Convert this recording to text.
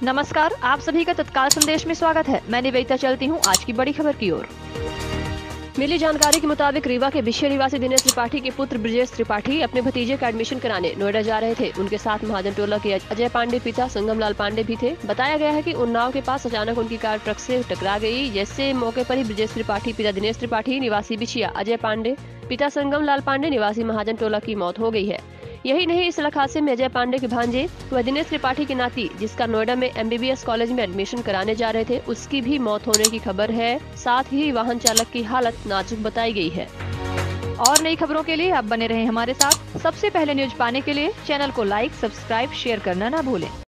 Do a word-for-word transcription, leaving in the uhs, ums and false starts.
नमस्कार, आप सभी का तत्काल संदेश में स्वागत है। मैं निवेदिता चलती हूँ आज की बड़ी खबर की ओर। मिली जानकारी के मुताबिक रीवा के विषय निवासी दिनेश त्रिपाठी के पुत्र ब्रजेश त्रिपाठी अपने भतीजे का एडमिशन कराने नोएडा जा रहे थे। उनके साथ महाजन टोला के अजय पांडे पिता संगम लाल पांडे भी थे। बताया गया है कि उन्नाव के पास अचानक उनकी कार ट्रक से टकरा गई, जिससे मौके पर ही ब्रजेश त्रिपाठी पिता दिनेश त्रिपाठी निवासी बिछिया, अजय पांडे पिता संगम लाल पांडे निवासी महाजन टोला की मौत हो गई है। यही नहीं, इस सड़क हादसे में अजय पांडे के भांजे व दिनेश त्रिपाठी की नाती, जिसका नोएडा में एमबीबीएस कॉलेज में एडमिशन कराने जा रहे थे, उसकी भी मौत होने की खबर है। साथ ही वाहन चालक की हालत नाजुक बताई गई है। और नई खबरों के लिए आप बने रहें हमारे साथ। सबसे पहले न्यूज पाने के लिए चैनल को लाइक, सब्सक्राइब, शेयर करना ना भूलें।